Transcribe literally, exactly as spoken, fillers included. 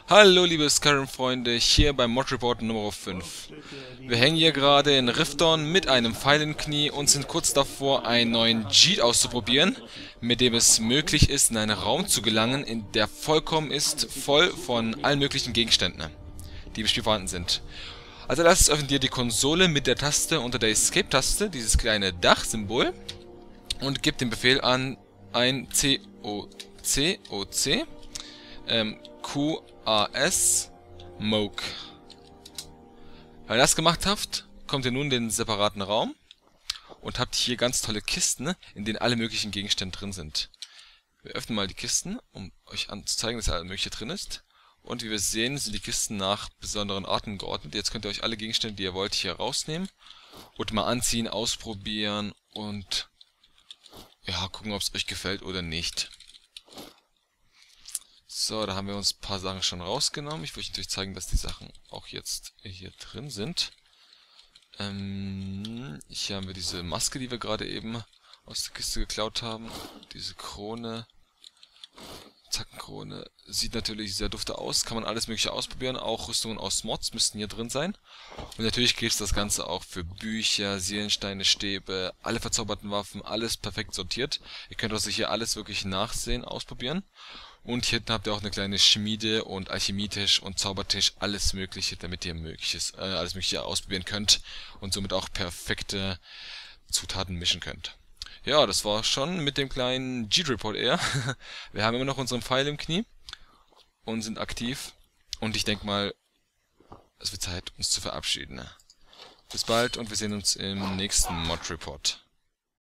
Hallo liebe Skyrim-Freunde, hier beim Mod Report Nummer fünf. Wir hängen hier gerade in Riften mit einem Pfeil im Knie und sind kurz davor, einen neuen Cheat auszuprobieren, mit dem es möglich ist, in einen Raum zu gelangen, in der vollkommen ist, voll von allen möglichen Gegenständen, die im Spiel vorhanden sind. Als erstes öffnet ihr die Konsole mit der Taste unter der Escape-Taste, dieses kleine Dach-Symbol, und gebt den Befehl an, ein C O C O C ähm, Q A S Moke. Wenn ihr das gemacht habt, kommt ihr nun in den separaten Raum und habt hier ganz tolle Kisten, in denen alle möglichen Gegenstände drin sind. Wir öffnen mal die Kisten, um euch anzuzeigen, dass alles mögliche drin ist. Und wie wir sehen, sind die Kisten nach besonderen Arten geordnet. Jetzt könnt ihr euch alle Gegenstände, die ihr wollt, hier rausnehmen und mal anziehen, ausprobieren und ja, gucken, ob es euch gefällt oder nicht. So, da haben wir uns ein paar Sachen schon rausgenommen. Ich will euch natürlich zeigen, dass die Sachen auch jetzt hier drin sind. Ähm, hier haben wir diese Maske, die wir gerade eben aus der Kiste geklaut haben. Diese Krone. Zackenkrone. Sieht natürlich sehr dufte aus. Kann man alles mögliche ausprobieren. Auch Rüstungen aus Mods müssten hier drin sein. Und natürlich gilt das Ganze auch für Bücher, Seelensteine, Stäbe, alle verzauberten Waffen, alles perfekt sortiert. Ihr könnt also hier alles wirklich nachsehen, ausprobieren. Und hier hinten habt ihr auch eine kleine Schmiede und Alchemietisch und Zaubertisch, alles mögliche, damit ihr mögliches, äh, alles mögliche ausprobieren könnt und somit auch perfekte Zutaten mischen könnt. Ja, das war schon mit dem kleinen Cheat-Report eher. Wir haben immer noch unseren Pfeil im Knie und sind aktiv. Und ich denke mal, es wird Zeit, uns zu verabschieden. Bis bald und wir sehen uns im nächsten Mod-Report.